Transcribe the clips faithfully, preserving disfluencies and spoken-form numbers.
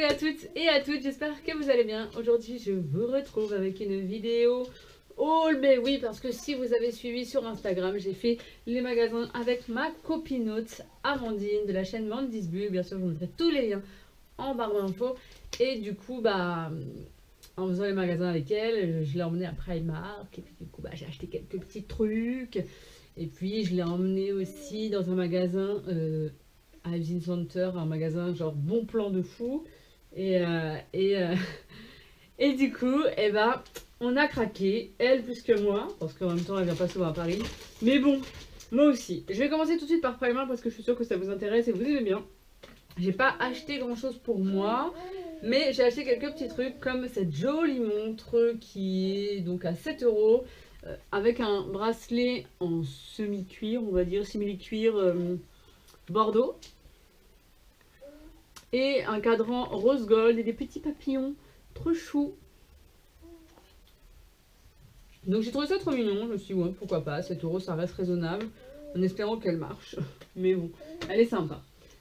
à toutes et à toutes, j'espère que vous allez bien. Aujourd'hui je vous retrouve avec une vidéo haul, mais oui, parce que si vous avez suivi sur Instagram, j'ai fait les magasins avec ma copinote Amandine de la chaîne Mandy's Bulle. Bien sûr je vous mettrai tous les liens en barre d'infos. Et du coup bah en faisant les magasins avec elle, je l'ai emmenée à Primark et puis du coup bah j'ai acheté quelques petits trucs. Et puis je l'ai emmenée aussi dans un magasin euh, à Usine Center, un magasin genre bon plan de fou. Et, euh, et, euh, et du coup, eh ben, on a craqué, elle plus que moi, parce qu'en même temps elle vient pas souvent à Paris. Mais bon, moi aussi. Je vais commencer tout de suite par Primark parce que je suis sûre que ça vous intéresse et vous aimez bien. J'ai pas acheté grand chose pour moi, mais j'ai acheté quelques petits trucs comme cette jolie montre qui est donc à sept euros. Euh, avec un bracelet en semi-cuir, on va dire, simili-cuir euh, bordeaux. Et un cadran rose gold et des petits papillons trop choux. Donc j'ai trouvé ça trop mignon, je me suis dit ouais, pourquoi pas, sept euros ça reste raisonnable, en espérant qu'elle marche. Mais bon, elle est sympa.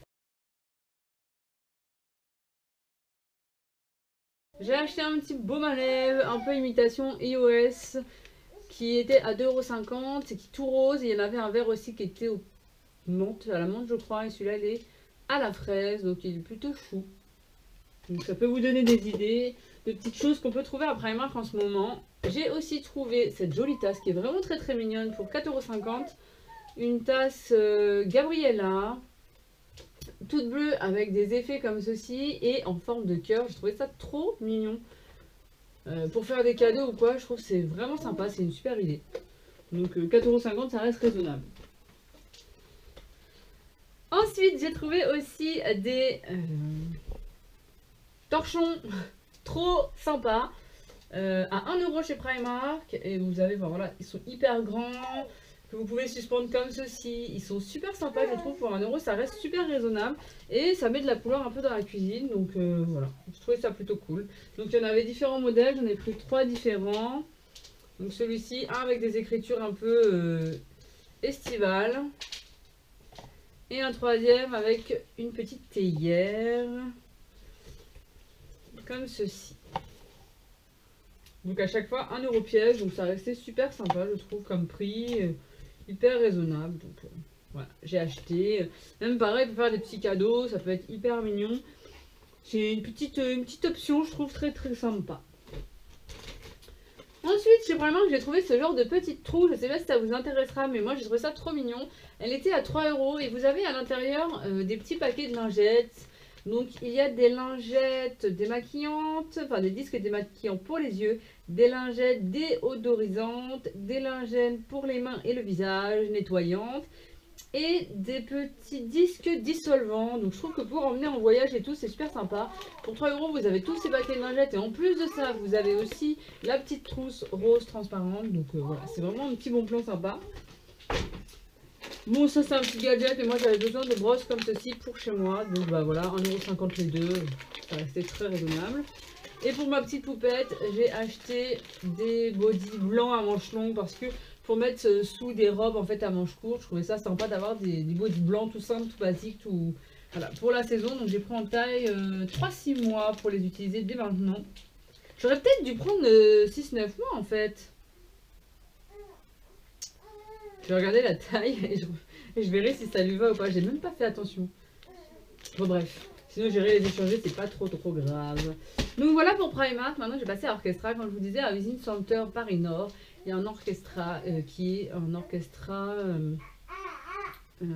J'ai acheté un petit baume à lèvres, un peu imitation E O S, qui était à deux euros cinquante et qui est tout rose. Et il y en avait un vert aussi qui était au menthe, à la menthe je crois, et celui-là il est à la fraise, donc il est plutôt chou. Donc ça peut vous donner des idées de petites choses qu'on peut trouver à Primark en ce moment. J'ai aussi trouvé cette jolie tasse qui est vraiment très très mignonne pour quatre euros cinquante. Une tasse euh, Gabriella, toute bleue avec des effets comme ceci et en forme de cœur. J'ai trouvé ça trop mignon. Euh, pour faire des cadeaux ou quoi, je trouve que c'est vraiment sympa, c'est une super idée. Donc euh, quatre euros cinquante ça reste raisonnable. Ensuite j'ai trouvé aussi des euh, torchons trop sympas euh, à un euro chez Primark. Et vous avez, enfin, voilà, ils sont hyper grands, que vous pouvez suspendre comme ceci. Ils sont super sympas, je trouve, pour un euro ça reste super raisonnable. Et ça met de la couleur un peu dans la cuisine, donc euh, voilà, je trouvais ça plutôt cool. Donc il y en avait différents modèles, j'en ai pris trois différents. Donc celui-ci, un avec des écritures un peu euh, estivales. Et un troisième avec une petite théière. Comme ceci. Donc à chaque fois un euro pièce, donc ça restait super sympa je trouve comme prix, euh, hyper raisonnable. Donc euh, voilà, j'ai acheté. Même pareil pour faire des petits cadeaux, ça peut être hyper mignon. C'est une petite, une petite option je trouve très très sympa. Ensuite chez Primark j'ai trouvé ce genre de petite trou, je sais pas si ça vous intéressera mais moi j'ai trouvé ça trop mignon. Elle était à trois euros et vous avez à l'intérieur euh, des petits paquets de lingettes. Donc il y a des lingettes démaquillantes, enfin des disques démaquillants pour les yeux, des lingettes déodorisantes, des lingettes pour les mains et le visage nettoyantes et des petits disques dissolvants. Donc je trouve que pour emmener en voyage et tout c'est super sympa. Pour trois euros vous avez tous ces paquets de lingettes et en plus de ça vous avez aussi la petite trousse rose transparente. Donc euh, voilà, c'est vraiment un petit bon plan sympa. Bon, ça c'est un petit gadget et moi j'avais besoin de brosses comme ceci pour chez moi. Donc bah voilà, un euro cinquante les deux, ça restait très raisonnable. Et pour ma petite poupette, j'ai acheté des bodys blancs à manches longues parce que pour mettre sous des robes en fait à manches courtes, je trouvais ça sympa d'avoir des, des bodys blancs tout simples, tout basiques, tout... Voilà, pour la saison, donc j'ai pris en taille euh, trois six mois pour les utiliser dès maintenant. J'aurais peut-être dû prendre euh, six neuf mois en fait. Je vais regarder la taille et je, et je verrai si ça lui va ou pas. J'ai même pas fait attention. Bon bref. Sinon j'irai les échanger, c'est pas trop trop grave. Donc voilà pour Primark. Maintenant je vais passer à Orchestra. Comme je vous disais, à Usine Center Paris Nord, il y a un Orchestra euh, qui est un Orchestra euh, euh,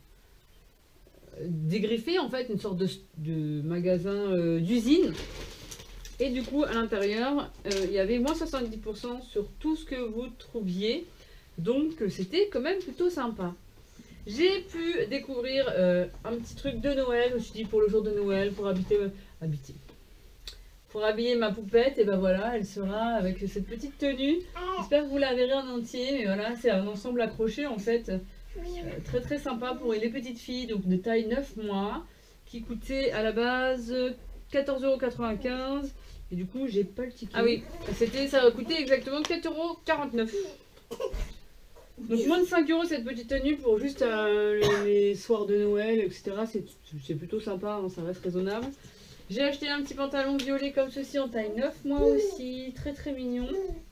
dégriffé en fait, une sorte de, de magasin euh, d'usine. Et du coup à l'intérieur, euh, il y avait moins soixante-dix pour cent sur tout ce que vous trouviez. Donc c'était quand même plutôt sympa. J'ai pu découvrir euh, un petit truc de Noël. Je me suis dit pour le jour de Noël, pour habiter, habiter, pour habiller ma poupette. Et ben voilà, elle sera avec cette petite tenue. J'espère que vous la verrez en entier. Mais voilà, c'est un ensemble accroché en fait. Euh, très très sympa pour les petites filles. Donc de taille neuf mois. Qui coûtait à la base quatorze euros quatre-vingt-quinze. Et du coup j'ai pas le ticket. Ah oui, c'était, ça a coûté exactement quatre euros quarante-neuf. Donc moins de cinq euros cette petite tenue pour juste euh, les, les soirs de Noël, et cetera. C'est plutôt sympa, hein, ça reste raisonnable. J'ai acheté un petit pantalon violet comme ceci en taille neuf mois aussi, très très mignon.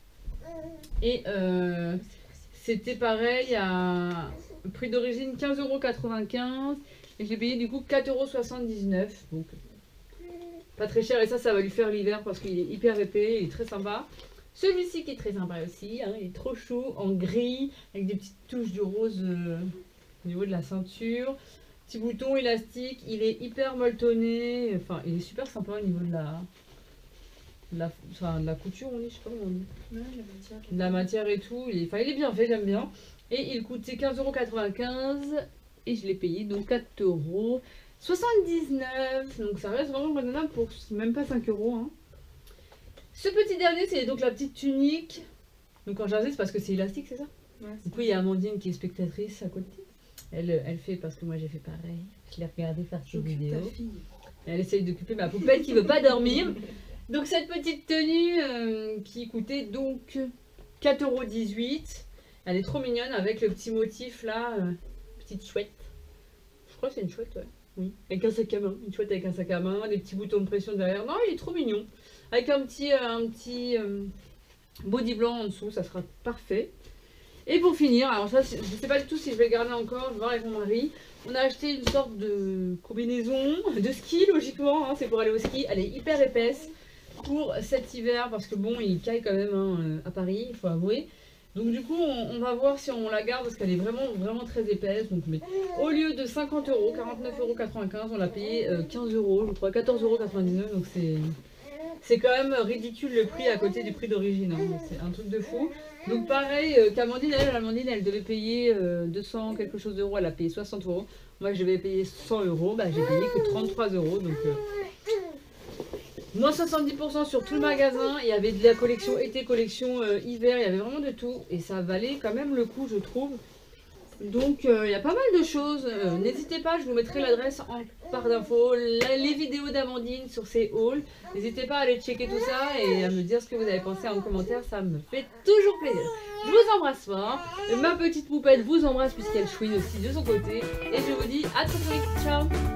Et euh, c'était pareil à prix d'origine quinze euros quatre-vingt-quinze et je l'ai payé du coup quatre euros soixante-dix-neuf. Donc pas très cher et ça, ça va lui faire l'hiver parce qu'il est hyper épais, il est très sympa. Celui-ci qui est très sympa aussi, hein, il est trop chaud, en gris, avec des petites touches de rose euh, au niveau de la ceinture. Petit bouton élastique, il est hyper molletonné, enfin il est super sympa au niveau de la, de la, enfin, de la couture, on dit, je sais pas comment on dit. Ouais, la matière. De la matière et tout, il est, enfin, il est bien fait, j'aime bien. Et il coûtait quinze euros quatre-vingt-quinze et je l'ai payé donc quatre euros soixante-dix-neuf. Donc ça reste vraiment raisonnable pour même pas cinq euros. Hein. Ce petit dernier, c'est donc la petite tunique. Donc en jersey, c'est parce que c'est élastique, c'est ça? Ouais, Du coup, il y a Amandine qui est spectatrice à côté. Elle, elle fait parce que moi j'ai fait pareil. Je l'ai regardé faire ses vidéos. Elle essaye d'occuper ma poupette qui veut pas dormir. Donc cette petite tenue euh, qui coûtait donc quatre euros dix-huit. Elle est trop mignonne avec le petit motif là. Euh, petite chouette. Je crois que c'est une chouette, ouais. Oui. Avec un sac à main. Une chouette avec un sac à main. Des petits boutons de pression derrière. Non, il est trop mignon. Avec un petit, euh, un petit euh, body blanc en dessous. Ça sera parfait. Et pour finir, alors ça, je ne sais pas du tout si je vais le garder encore, je vais voir avec mon mari. On a acheté une sorte de combinaison de ski, logiquement, hein, c'est pour aller au ski. Elle est hyper épaisse pour cet hiver, parce que bon, il caille quand même hein, à Paris, il faut avouer. Donc du coup, on, on va voir si on la garde, parce qu'elle est vraiment, vraiment très épaisse. Donc, mais au lieu de cinquante euros, quarante-neuf euros quatre-vingt-quinze, on l'a payé euh, quinze euros, je crois, quatorze euros quatre-vingt-dix-neuf, donc c'est... C'est quand même ridicule le prix à côté du prix d'origine, hein. C'est un truc de fou. Donc pareil euh, qu'Amandine, elle, Amandine, elle devait payer euh, deux cents quelque chose d'euros, elle a payé soixante euros. Moi je devais payer cent euros, bah, j'ai payé que trente-trois euros. Donc euh, moins soixante-dix pour cent sur tout le magasin. Il y avait de la collection été, collection euh, hiver, il y avait vraiment de tout. Et ça valait quand même le coup, je trouve. Donc euh, il y a pas mal de choses, euh, n'hésitez pas, je vous mettrai l'adresse en barre d'infos, les vidéos d'Amandine sur ses hauls, n'hésitez pas à aller checker tout ça et à me dire ce que vous avez pensé en commentaire, ça me fait toujours plaisir. Je vous embrasse fort, ma petite poupette vous embrasse puisqu'elle chouine aussi de son côté et je vous dis à très très vite, ciao.